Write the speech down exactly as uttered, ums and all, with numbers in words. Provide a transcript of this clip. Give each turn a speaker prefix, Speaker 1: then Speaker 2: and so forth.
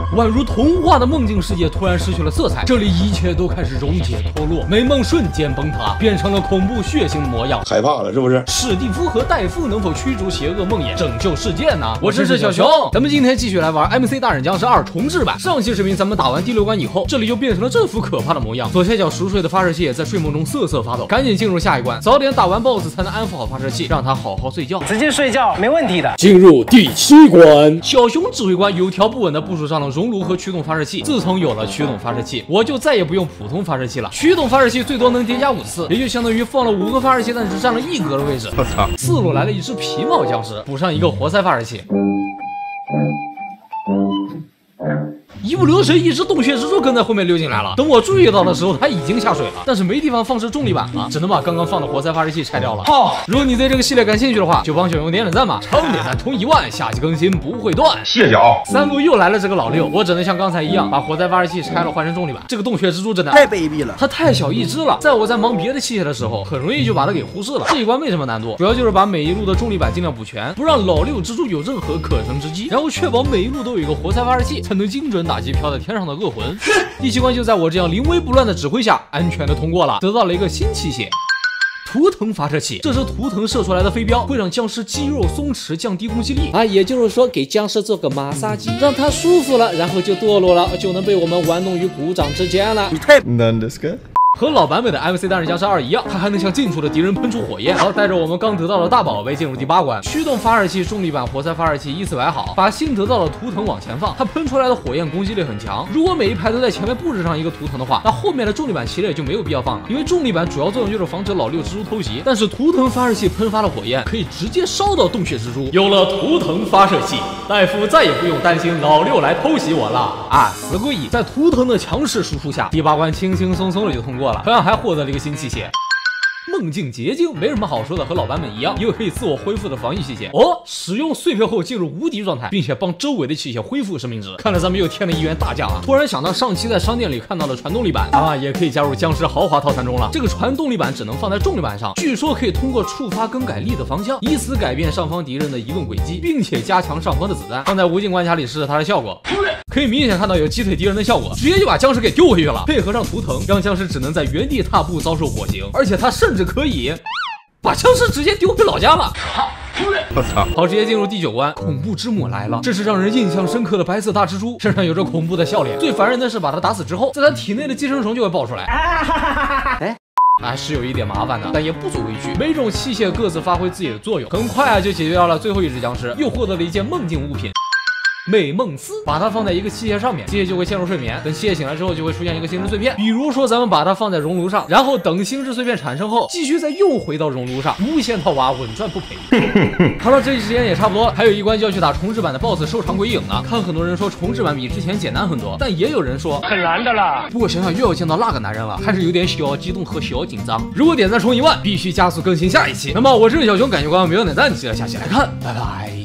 Speaker 1: 宛如童话的梦境世界突然失去了色彩，这里一切都开始溶解脱落，美梦瞬间崩塌，变成了恐怖血腥的模样。
Speaker 2: 害怕了是不是？
Speaker 1: 史蒂夫和戴夫能否驱逐邪恶梦魇，拯救世界呢？我是小熊，咱们今天继续来玩 M C 大战僵尸二重置版。上期视频咱们打完第六关以后，这里就变成了这副可怕的模样，左下角熟睡的发射器也在睡梦中瑟瑟发抖。赶紧进入下一关，早点打完 BOSS 才能安抚好发射器，让它好好睡觉。
Speaker 3: 直接睡觉没问题的。
Speaker 1: 进入第七关，小熊指挥官有条不紊地部署上了熔炉和驱动发射器。自从有了驱动发射器，我就再也不用普通发射器了。驱动发射器最多能叠加五次，也就相当于放了五个发射器，但只占了一格的位置。我操！四路来了一只皮帽僵尸，补上一个活塞发射器。一不留神，一只洞穴蜘蛛跟在后面溜进来了。等我注意到的时候，它已经下水了，但是没地方放置重力板了，只能把刚刚放的活塞发射器拆掉了。好，如果你对这个系列感兴趣的话，就帮小熊点点赞吧，长点赞冲一万，下期更新不会断。
Speaker 2: 谢脚。
Speaker 1: 三路又来了这个老六，我只能像刚才一样把活塞发射器拆了换成重力板。这个洞穴蜘蛛真的
Speaker 3: 太卑鄙了，
Speaker 1: 它太小一只了，在我在忙别的器械的时候，很容易就把它给忽视了。这一关没什么难度，主要就是把每一路的重力板尽量补全，不让老六蜘蛛有任何可乘之机，然后确保每一路都有一个活塞发射器，才能精准打击飘在天上的恶魂。第七关就在我这样临危不乱的指挥下，安全的通过了，得到了一个新器械。图腾发射器，这是图腾射出来的飞镖，会让僵尸肌肉松弛，降低攻击力啊，也就是说给僵尸做个马杀鸡，让它舒服了，然后就堕落了，就能被我们玩弄于股掌之间了。
Speaker 3: 你太
Speaker 2: 难的是。
Speaker 1: 和老版本的 M C 大战僵尸二一样，它还能向近处的敌人喷出火焰。好，带着我们刚得到的大宝贝进入第八关，驱动发射器、重力板、活塞发射器依次摆好，把新得到的图腾往前放。它喷出来的火焰攻击力很强，如果每一排都在前面布置上一个图腾的话，那后面的重力板系列就没有必要放了，因为重力板主要作用就是防止老六蜘蛛偷袭，但是图腾发射器喷发的火焰可以直接烧到洞穴蜘蛛。有了图腾发射器，戴夫再也不用担心老六来偷袭我了啊！死鬼！在图腾的强势输出下，第八关轻轻松松的就通过了，同样还获得了一个新器械。梦境结晶没什么好说的，和老版本一样，一个可以自我恢复的防御器械哦。使用碎片后进入无敌状态，并且帮周围的器械恢复生命值。看来咱们又添了一员大将啊！突然想到上期在商店里看到的传动力板啊，也可以加入僵尸豪华套餐中了。这个传动力板只能放在重力板上，据说可以通过触发更改力的方向，以此改变上方敌人的移动轨迹，并且加强上方的子弹。放在无尽关卡里试试它的效果。可以明显看到有击退敌人的效果，直接就把僵尸给丢回去了。配合上图腾，让僵尸只能在原地踏步遭受火刑，而且他甚至可以把僵尸直接丢回老家了。
Speaker 2: 我操！
Speaker 1: 好，直接进入第九关，恐怖之母来了。这是让人印象深刻的白色大蜘蛛，身上有着恐怖的笑脸。最烦人的是，把它打死之后，在它体内的寄生虫就会爆出来。哎。啊，是有一点麻烦的，但也不足为惧。每种器械各自发挥自己的作用，很快啊就解决掉了最后一只僵尸，又获得了一件梦境物品。美梦丝，把它放在一个器械上面，器械就会陷入睡眠。等器械醒来之后，就会出现一个星之碎片。比如说，咱们把它放在熔炉上，然后等星之碎片产生后，继续再又回到熔炉上，无限套娃，稳赚不赔。好了，这期时间也差不多了，还有一关就要去打重置版的 BOSS 收藏鬼影了。看很多人说重置版比之前简单很多，但也有人说
Speaker 3: 很难的啦。
Speaker 1: 不过想想又要见到那个男人了，还是有点小激动和小紧张。如果点赞冲一万，必须加速更新下一期。那么我是小熊，感谢观众朋友点赞，记得下期来看，拜拜。